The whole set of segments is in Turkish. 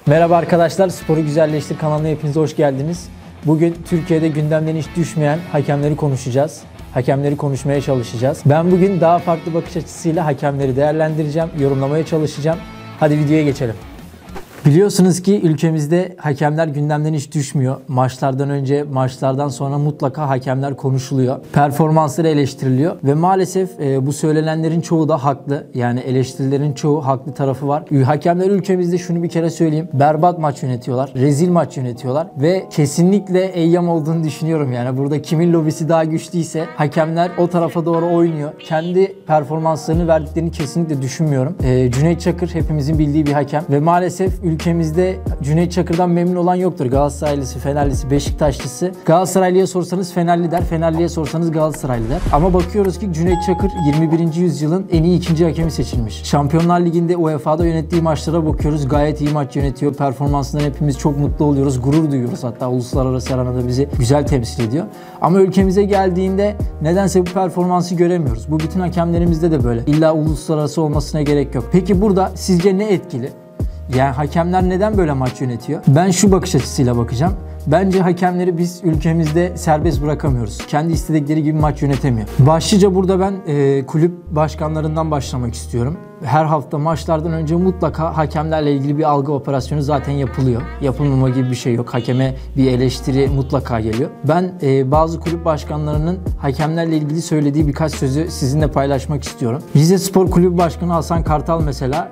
Merhaba arkadaşlar, Sporu Güzelleştir kanalına hepiniz hoş geldiniz. Bugün Türkiye'de gündemden hiç düşmeyen hakemleri konuşacağız. Hakemleri konuşmaya çalışacağız. Ben bugün daha farklı bakış açısıyla hakemleri değerlendireceğim, yorumlamaya çalışacağım. Hadi videoya geçelim. Biliyorsunuz ki ülkemizde hakemler gündemden hiç düşmüyor. Maçlardan önce, maçlardan sonra mutlaka hakemler konuşuluyor. Performansları eleştiriliyor ve maalesef bu söylenenlerin çoğu da haklı. Yani eleştirilerin çoğu haklı tarafı var. Hakemler ülkemizde şunu bir kere söyleyeyim. Berbat maç yönetiyorlar, rezil maç yönetiyorlar ve kesinlikle eyyam olduğunu düşünüyorum. Yani burada kimin lobisi daha güçlüyse hakemler o tarafa doğru oynuyor. Kendi performanslarını verdiklerini kesinlikle düşünmüyorum. Cüneyt Çakır hepimizin bildiği bir hakem ve maalesef ülkemizde Cüneyt Çakır'dan memnun olan yoktur. Galatasaraylısı, Fenerlisi, Beşiktaşlısı. Galatasaraylıya sorsanız Fenerli der, Fenerliye sorsanız Galatasaraylı der. Ama bakıyoruz ki Cüneyt Çakır 21. yüzyılın en iyi ikinci hakemi seçilmiş. Şampiyonlar Ligi'nde UEFA'da yönettiği maçlara bakıyoruz. Gayet iyi maç yönetiyor. Performansından hepimiz çok mutlu oluyoruz. Gurur duyuyoruz. Hatta uluslararası arenada bizi güzel temsil ediyor. Ama ülkemize geldiğinde nedense bu performansı göremiyoruz. Bu bütün hakemlerimizde de böyle. İlla uluslararası olmasına gerek yok. Peki burada sizce ne etkili? Yani hakemler neden böyle maç yönetiyor? Ben şu bakış açısıyla bakacağım. Bence hakemleri biz ülkemizde serbest bırakamıyoruz. Kendi istedikleri gibi maç yönetemiyor. Başlıca burada ben kulüp başkanlarından başlamak istiyorum. Her hafta maçlardan önce mutlaka hakemlerle ilgili bir algı operasyonu zaten yapılıyor. Yapılmama gibi bir şey yok. Hakeme bir eleştiri mutlaka geliyor. Ben bazı kulüp başkanlarının hakemlerle ilgili söylediği birkaç sözü sizinle paylaşmak istiyorum. Rizespor Kulübü Başkanı Hasan Kartal mesela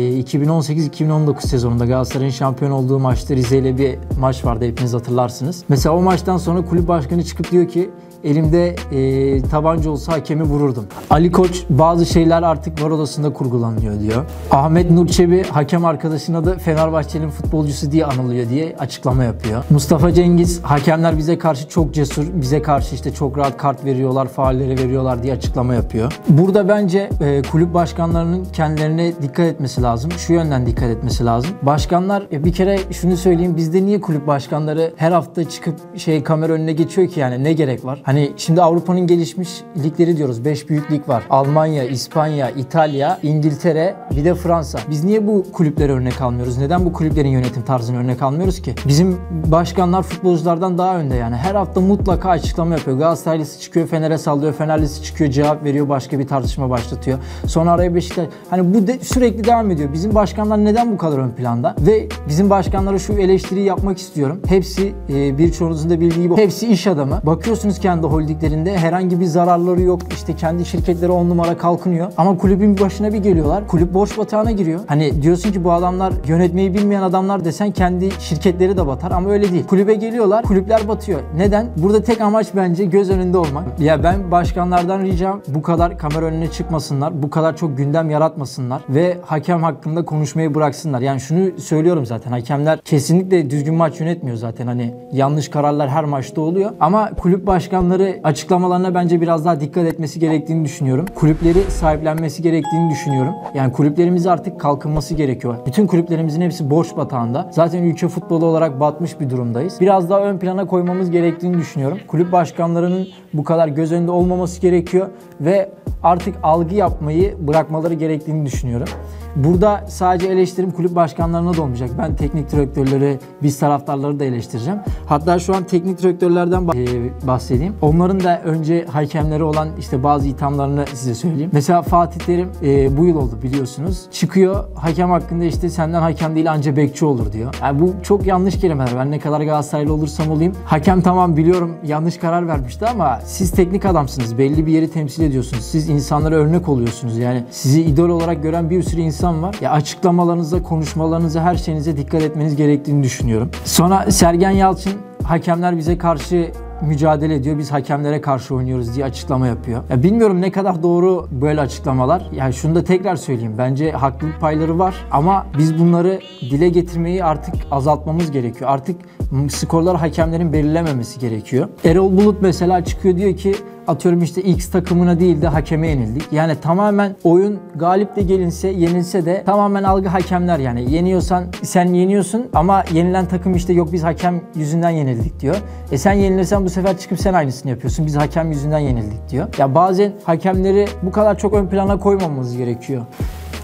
2018-2019 sezonunda Galatasaray'ın şampiyon olduğu maçta Rize ile bir maç vardı, hepiniz hatırlarsınız. Mesela o maçtan sonra kulüp başkanı çıkıp diyor ki elimde tabanca olsa hakemi vururdum. Ali Koç bazı şeyler artık var odasında kurgulanıyor diyor. Ahmet Nur Çebi hakem arkadaşına da Fenerbahçe'nin futbolcusu diye anılıyor diye açıklama yapıyor. Mustafa Cengiz hakemler bize karşı çok cesur, bize karşı işte çok rahat kart veriyorlar, faulleri veriyorlar diye açıklama yapıyor. Burada bence kulüp başkanlarının kendilerine dikkat etmesi lazım. Şu yönden dikkat etmesi lazım. Başkanlar bir kere şunu söyleyeyim, bizde niye kulüp başkanları her hafta çıkıp kamera önüne geçiyor ki, yani ne gerek var? Hani şimdi Avrupa'nın gelişmiş ligleri diyoruz. 5 büyük lig var. Almanya, İspanya, İtalya, İngiltere, bir de Fransa. Biz niye bu kulüpleri örnek almıyoruz? Neden bu kulüplerin yönetim tarzını örnek almıyoruz ki? Bizim başkanlar futbolculardan daha önde yani. Her hafta mutlaka açıklama yapıyor. Galatasaraylısı çıkıyor Fener'e sallıyor. Fenerlisi çıkıyor cevap veriyor. Başka bir tartışma başlatıyor. Sonra araya Beşiktaş. Hani bu sürekli devam ediyor. Bizim başkanlar neden bu kadar ön planda? Ve bizim başkanlara şu eleştiriyi yapmak istiyorum. Hepsi birçoğunuzun da bildiği gibi hepsi iş adamı. Bakıyorsunuz kendi holdinglerinde herhangi bir zararları yok. İşte kendi şirketleri 10 numara kalkınıyor. Ama kulübün başına bir geliyorlar. Kulüp borç batağına giriyor. Hani diyorsun ki bu adamlar yönetmeyi bilmeyen adamlar desen kendi şirketleri de batar ama öyle değil. Kulübe geliyorlar, kulüpler batıyor. Neden? Burada tek amaç bence göz önünde olmak. Ya ben başkanlardan ricam bu kadar kamera önüne çıkmasınlar. Bu kadar çok gündem yaratmasınlar ve hakem hakkında konuşmayı bıraksınlar. Yani şunu söylüyorum zaten. Hakemler kesinlikle düzgün maç yönetmiyor zaten. Hani yanlış kararlar her maçta oluyor. Ama kulüp başkanları açıklamalarına bence biraz daha dikkat etmesi gerektiğini düşünüyorum. Kulüpleri sahiplenmesi gerektiğini düşünüyorum. Yani kulüplerimiz artık kalkınması gerekiyor. Bütün kulüplerimizin hepsi borç batağında. Zaten ülke futbolu olarak batmış bir durumdayız. Biraz daha ön plana koymamız gerektiğini düşünüyorum. Kulüp başkanlarının bu kadar göz önünde olmaması gerekiyor ve artık algı yapmayı bırakmaları gerektiğini düşünüyorum. Burada sadece eleştirim kulüp başkanlarına da olmayacak. Ben teknik direktörleri, biz taraftarları da eleştireceğim. Hatta şu an teknik direktörlerden bahsedeyim. Onların da önce hakemleri olan işte bazı ithamlarını size söyleyeyim. Mesela Fatih Terim bu yıl oldu biliyorsunuz. Çıkıyor hakem hakkında işte senden hakem değil anca bekçi olur diyor. Yani bu çok yanlış kelimeler. Ben ne kadar Galatasaraylı olursam olayım. Hakem tamam biliyorum yanlış karar vermişti ama siz teknik adamsınız. Belli bir yeri temsil ediyorsunuz. Siz insanlara örnek oluyorsunuz. Yani sizi idol olarak gören bir sürü insan var. Ya açıklamalarınıza, konuşmalarınıza, her şeyinize dikkat etmeniz gerektiğini düşünüyorum. Sonra Sergen Yalçın hakemler bize karşı mücadele ediyor. Biz hakemlere karşı oynuyoruz diye açıklama yapıyor. Ya bilmiyorum ne kadar doğru böyle açıklamalar. Yani şunu da tekrar söyleyeyim. Bence haklılık payları var ama biz bunları dile getirmeyi artık azaltmamız gerekiyor. Artık skorlar hakemlerin belirlememesi gerekiyor. Erol Bulut mesela çıkıyor diyor ki atıyorum işte X takımına değil de hakeme yenildik. Yani tamamen oyun galip de gelinse yenilse de tamamen algı hakemler yani. Yeniyorsan sen yeniyorsun ama yenilen takım işte yok biz hakem yüzünden yenildik diyor. Sen yenilirsen bu sefer çıkıp sen aynısını yapıyorsun. Biz hakem yüzünden yenildik diyor. Ya bazen hakemleri bu kadar çok ön plana koymamamız gerekiyor.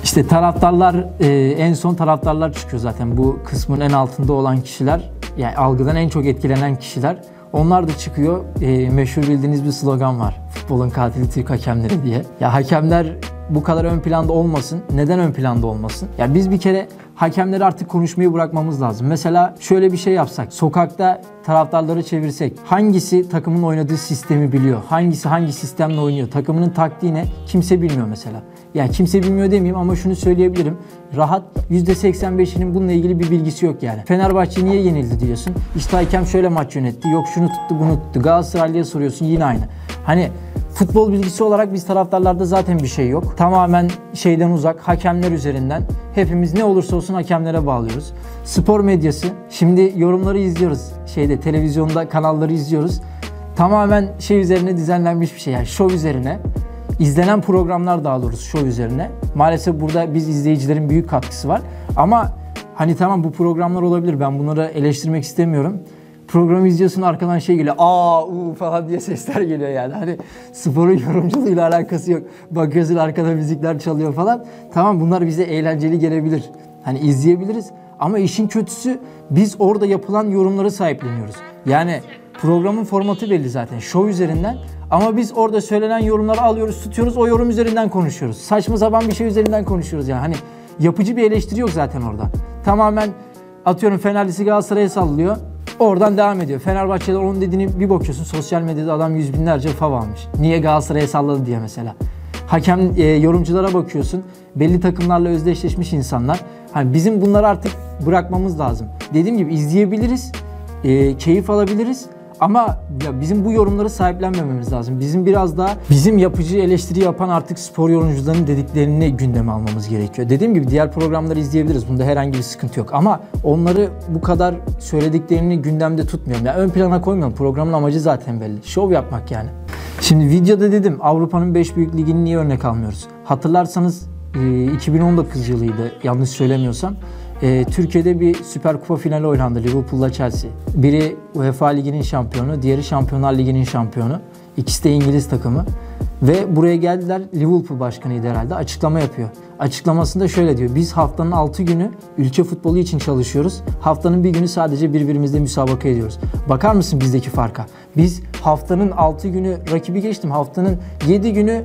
İşte taraftarlar, en son taraftarlar çıkıyor zaten. Bu kısmın en altında olan kişiler, yani algıdan en çok etkilenen kişiler. Onlar da çıkıyor. Meşhur bildiğiniz bir slogan var. Futbolun katili Türk hakemleri diye. Ya hakemler bu kadar ön planda olmasın. Neden ön planda olmasın? Ya biz bir kere hakemleri artık konuşmayı bırakmamız lazım. Mesela şöyle bir şey yapsak. Sokakta taraftarları çevirsek. Hangisi takımın oynadığı sistemi biliyor? Hangisi hangi sistemle oynuyor? Takımının taktiği ne? Kimse bilmiyor mesela. Yani kimse bilmiyor demeyeyim ama şunu söyleyebilirim. Rahat %85'inin bununla ilgili bir bilgisi yok yani. Fenerbahçe niye yenildi diyorsun. İşte hakem şöyle maç yönetti. Yok şunu tuttu bunu tuttu. Galatasaraylı'ya soruyorsun yine aynı. Hani futbol bilgisi olarak biz taraftarlarda zaten bir şey yok. Tamamen şeyden uzak, hakemler üzerinden. Hepimiz ne olursa olsun hakemlere bağlıyoruz. Spor medyası. Şimdi yorumları izliyoruz. Televizyonda kanalları izliyoruz. Tamamen şey üzerine düzenlenmiş bir şey. Yani şov üzerine. İzlenen programlar daha doğrusu şov üzerine. Maalesef burada biz izleyicilerin büyük katkısı var. Ama hani tamam bu programlar olabilir. Ben bunları eleştirmek istemiyorum. Programı izliyorsun arkadan şey geliyor. Aa falan diye sesler geliyor yani. Hani sporun yorumculuğuyla alakası yok. Bakıyorsun arkada müzikler çalıyor falan. Tamam bunlar bize eğlenceli gelebilir. Hani izleyebiliriz. Ama işin kötüsü biz orada yapılan yorumları sahipleniyoruz. Yani programın formatı belli zaten. Şov üzerinden. Ama biz orada söylenen yorumları alıyoruz, tutuyoruz. O yorum üzerinden konuşuyoruz. Saçma sapan bir şey üzerinden konuşuyoruz yani. Hani yapıcı bir eleştiri yok zaten orada. Tamamen atıyorum Fenerlisi Galatasaray'a sallıyor. Oradan devam ediyor. Fenerbahçe'de onun dediğini bir bakıyorsun. Sosyal medyada adam yüz binlerce fav almış. Niye Galatasaray'a salladı diye mesela. Hakem yorumculara bakıyorsun. Belli takımlarla özdeşleşmiş insanlar. Hani bizim bunları artık bırakmamız lazım. Dediğim gibi izleyebiliriz. Keyif alabiliriz. Ama ya bizim bu yorumları sahiplenmememiz lazım. Bizim biraz daha bizim yapıcı eleştiri yapan artık spor yorumcularının dediklerini gündeme almamız gerekiyor. Dediğim gibi diğer programları izleyebiliriz. Bunda herhangi bir sıkıntı yok. Ama onları bu kadar söylediklerini gündemde tutmuyorum. Yani ön plana koymuyorum. Programın amacı zaten belli. Şov yapmak yani. Şimdi videoda dedim Avrupa'nın 5 büyük ligini niye örnek almıyoruz? Hatırlarsanız 2019 yılıydı yanlış söylemiyorsam. Türkiye'de bir Süper Kupa finali oynandı Liverpool'la Chelsea. Biri UEFA Ligi'nin şampiyonu, diğeri Şampiyonlar Ligi'nin şampiyonu. İkisi de İngiliz takımı. Ve buraya geldiler, Liverpool başkanıydı herhalde, açıklama yapıyor. Açıklamasında şöyle diyor, biz haftanın 6 günü ülke futbolu için çalışıyoruz. Haftanın bir günü sadece birbirimizle müsabaka ediyoruz. Bakar mısın bizdeki farka? Biz haftanın 6 günü rakibi geçtim, haftanın 7 günü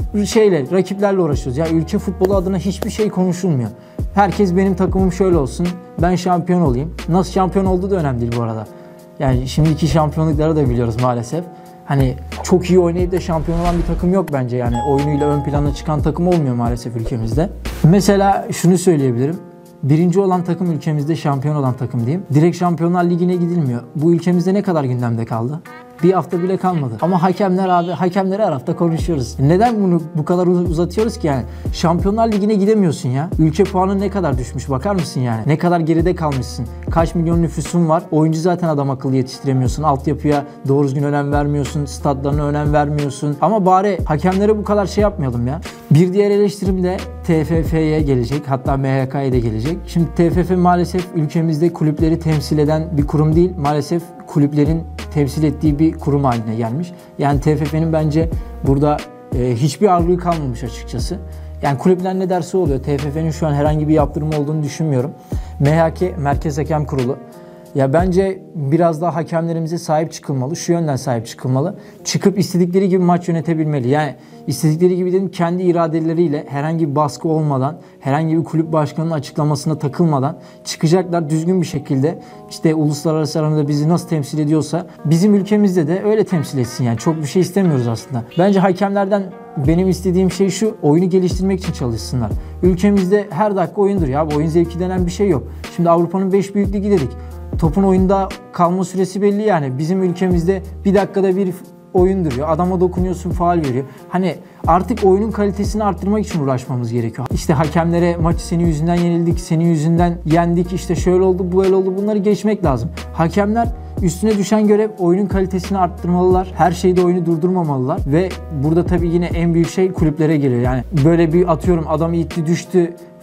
rakiplerle uğraşıyoruz. Ya ülke futbolu adına hiçbir şey konuşulmuyor. Herkes benim takımım şöyle olsun, ben şampiyon olayım. Nasıl şampiyon olduğu da önemli değil bu arada. Yani şimdiki şampiyonlukları da biliyoruz maalesef. Hani çok iyi oynayıp da şampiyon olan bir takım yok bence yani. Oyunuyla ön plana çıkan takım olmuyor maalesef ülkemizde. Mesela şunu söyleyebilirim. Birinci olan takım ülkemizde şampiyon olan takım diyeyim. Direkt Şampiyonlar Ligi'ne gidilmiyor. Bu ülkemizde ne kadar gündemde kaldı? Bir hafta bile kalmadı. Ama hakemleri her hafta konuşuyoruz. Neden bunu bu kadar uzatıyoruz ki yani? Şampiyonlar Ligi'ne gidemiyorsun ya. Ülke puanı ne kadar düşmüş bakar mısın yani? Ne kadar geride kalmışsın? Kaç milyon nüfusun var? Oyuncu zaten adam akıllı yetiştiremiyorsun. Altyapıya doğru düzgün önem vermiyorsun. Statlarına önem vermiyorsun. Ama bari hakemlere bu kadar şey yapmayalım ya. Bir diğer eleştirim de TFF'ye gelecek. Hatta MHK'ya da gelecek. Şimdi TFF maalesef ülkemizde kulüpleri temsil eden bir kurum değil. Maalesef kulüplerin temsil ettiği bir kurum haline gelmiş. Yani TFF'nin bence burada hiçbir ağırlığı kalmamış açıkçası. Yani kulüpler ne derse oluyor. TFF'nin şu an herhangi bir yaptırımı olduğunu düşünmüyorum. MHK, Merkez Hakem Kurulu. Ya bence biraz daha hakemlerimize sahip çıkılmalı. Şu yönden sahip çıkılmalı. Çıkıp istedikleri gibi maç yönetebilmeli. Yani istedikleri gibi dedim kendi iradeleriyle herhangi bir baskı olmadan, herhangi bir kulüp başkanının açıklamasına takılmadan çıkacaklar düzgün bir şekilde. İşte uluslararası arenada bizi nasıl temsil ediyorsa bizim ülkemizde de öyle temsil etsin. Yani çok bir şey istemiyoruz aslında. Bence hakemlerden benim istediğim şey şu, oyunu geliştirmek için çalışsınlar. Ülkemizde her dakika oyundur ya. Bu oyun zevki denen bir şey yok. Şimdi Avrupa'nın 5 büyük ligi dedik. Topun oyunda kalma süresi belli yani. Bizim ülkemizde bir dakikada bir oyun duruyor. Adama dokunuyorsun, faul veriyor. Hani artık oyunun kalitesini arttırmak için uğraşmamız gerekiyor. İşte hakemlere maçı senin yüzünden yenildik, senin yüzünden yendik, işte şöyle oldu, böyle oldu, bunları geçmek lazım. Hakemler üstüne düşen görev oyunun kalitesini arttırmalılar. Her şeyde oyunu durdurmamalılar. Ve burada tabii yine en büyük şey kulüplere geliyor. Yani böyle bir atıyorum adam itti düştü,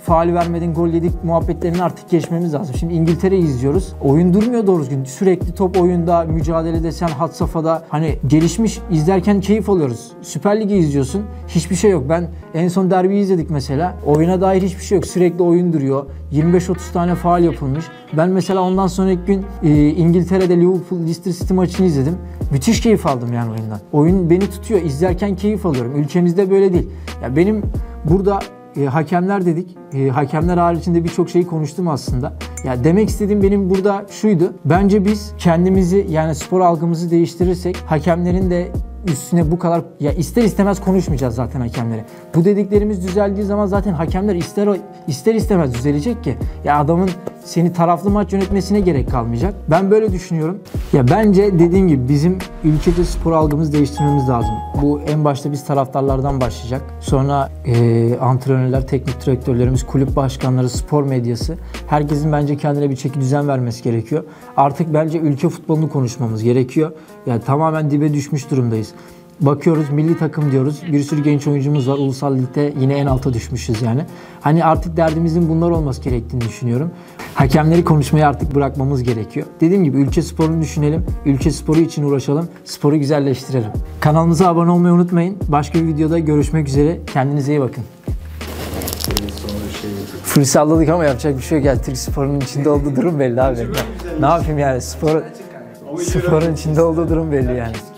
faul vermedin, gol yedik muhabbetlerini artık geçmemiz lazım. Şimdi İngiltere'yi izliyoruz. Oyun durmuyor doğru düzgün. Sürekli top oyunda, mücadelede sen had safhada hani gelişmiş, izlerken keyif alıyoruz. Süper Lig'i izliyorsun. Hiçbir şey yok. Ben en son derbiyi izledik mesela. Oyuna dair hiçbir şey yok. Sürekli oyun duruyor. 25-30 tane faul yapılmış. Ben mesela ondan sonraki gün İngiltere'de Liverpool-Leicester City maçını izledim. Müthiş keyif aldım yani oyundan. Oyun beni tutuyor. İzlerken keyif alıyorum. Ülkemizde böyle değil. Ya benim burada hakemler dedik. Hakemler haricinde birçok şeyi konuştum aslında. Ya demek istediğim benim burada şuydu. Bence biz kendimizi yani spor algımızı değiştirirsek hakemlerin de üstüne bu kadar ya ister istemez konuşmayacağız zaten hakemlere. Bu dediklerimiz düzeldiği zaman zaten hakemler ister istemez düzelecek ki. Ya adamın seni taraflı maç yönetmesine gerek kalmayacak. Ben böyle düşünüyorum. Ya bence dediğim gibi bizim ülkece spor algımızı değiştirmemiz lazım. Bu en başta biz taraftarlardan başlayacak. Sonra antrenörler, teknik direktörlerimiz, kulüp başkanları, spor medyası. Herkesin bence kendine bir çeki düzen vermesi gerekiyor. Artık bence ülke futbolunu konuşmamız gerekiyor. Yani tamamen dibe düşmüş durumdayız. Bakıyoruz milli takım diyoruz. Bir sürü genç oyuncumuz var. Ulusal ligde yine en alta düşmüşüz yani. Hani artık derdimizin bunlar olması gerektiğini düşünüyorum. Hakemleri konuşmayı artık bırakmamız gerekiyor. Dediğim gibi ülke sporunu düşünelim. Ülke sporu için uğraşalım. Sporu güzelleştirelim. Kanalımıza abone olmayı unutmayın. Başka bir videoda görüşmek üzere. Kendinize iyi bakın. Full salladık ama yapacak bir şey yok. Yani Türk sporunun içinde olduğu durum belli abi. Ne yapayım yani sporun içinde olduğu durum belli yani.